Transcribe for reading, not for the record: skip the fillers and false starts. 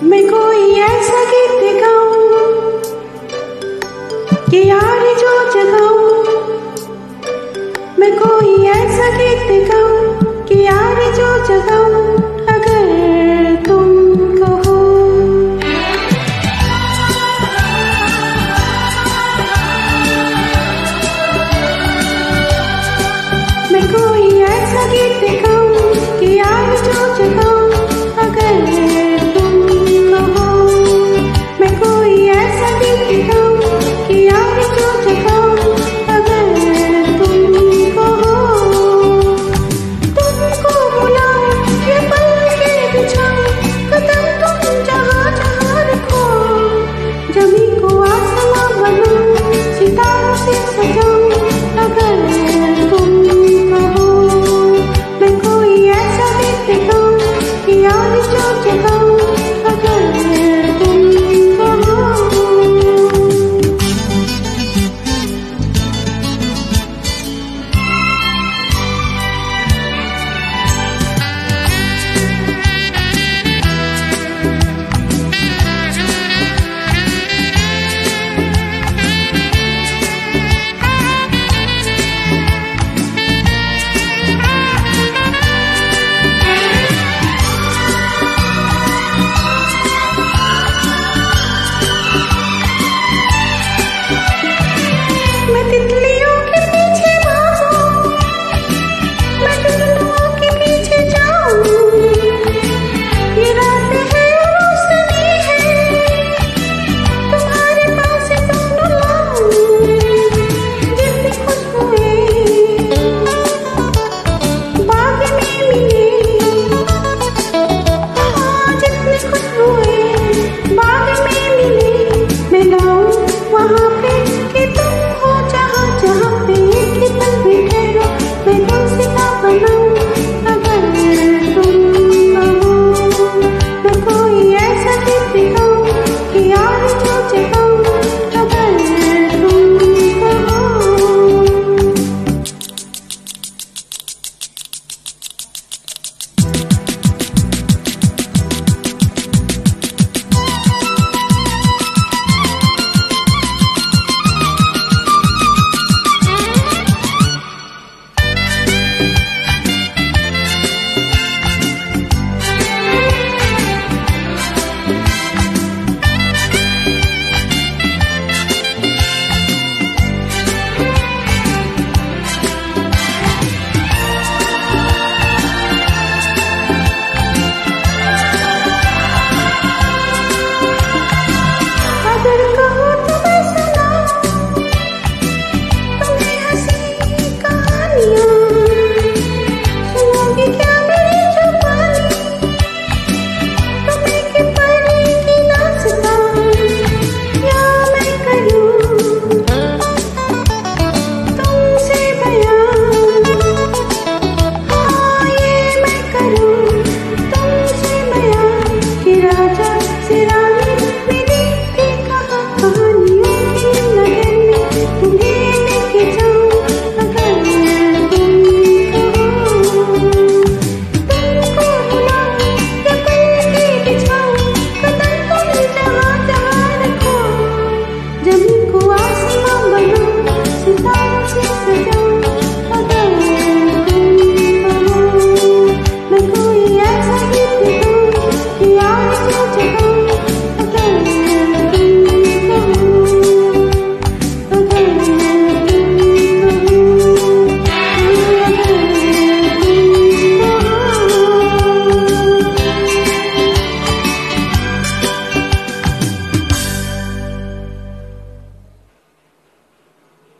मैं कोई ऐसा गीत गाऊं कि यार जो जगाऊं। मैं कोई ऐसा गीत गाऊं कि यार जो जगाऊं। अगर तुम कहो मैं कोई ऐसा गीत गाऊं कि यार जो जगाऊं। अगर तुम कहो मैं कोई ऐसा गीत गाऊं कि यार जो जगाऊं। अगर तुम कहो तुमको बुलाऊं ये पल के बिछाऊं। कदम तुम जहाँ जहाँ रखो जमी को आसमां बनाऊं सितारों से सजाऊं। अगर तुम कहो मैं कोई ऐसा गीत गाऊं कि यार जो